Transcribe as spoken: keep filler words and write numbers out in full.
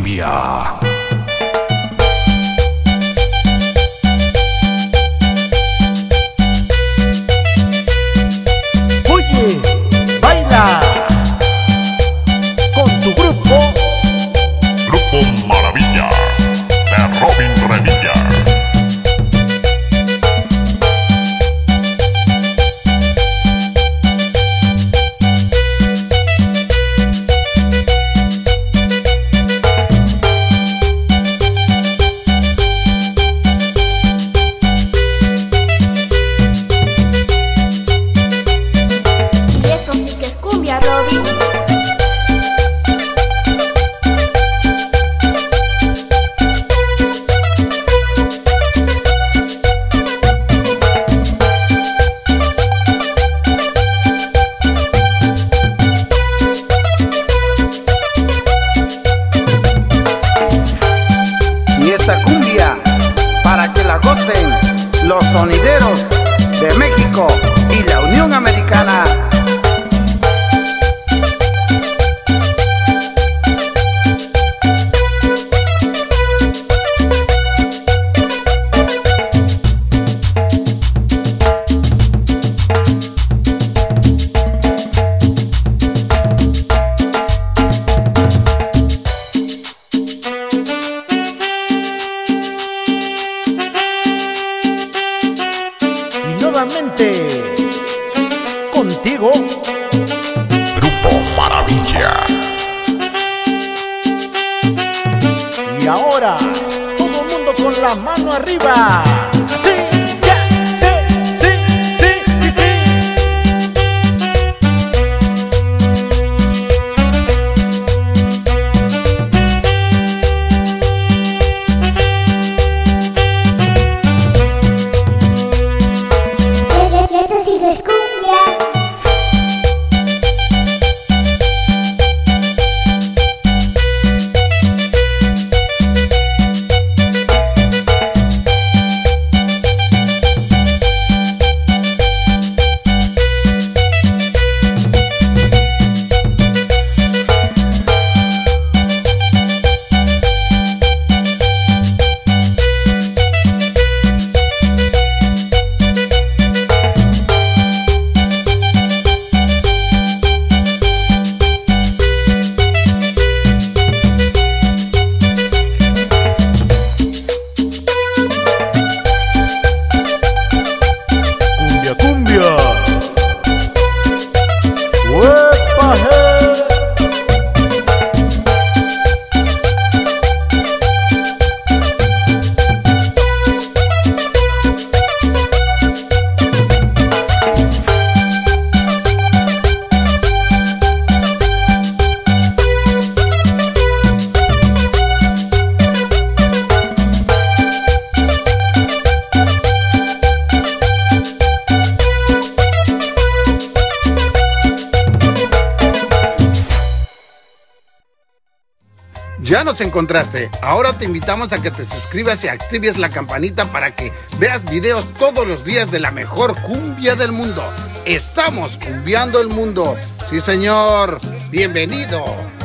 cumbia. Oye, baila con tu grupo. Grupo Maravilla de Robin Revilla. Esta cumbia para que la gocen los sonideros de México y la Unión Americana. Nuevamente contigo, Grupo Maravilla. y ahora todo el mundo con la mano arriba. Sí, yeah, sí, sí, sí, sí, sí. Esto sí es cumbia. Cumbia, ¡Uepa, hey! Ya nos encontraste, ahora te invitamos a que te suscribas y actives la campanita para que veas videos todos los días de la mejor cumbia del mundo. Estamos cumbiando el mundo. Sí, señor. Bienvenido.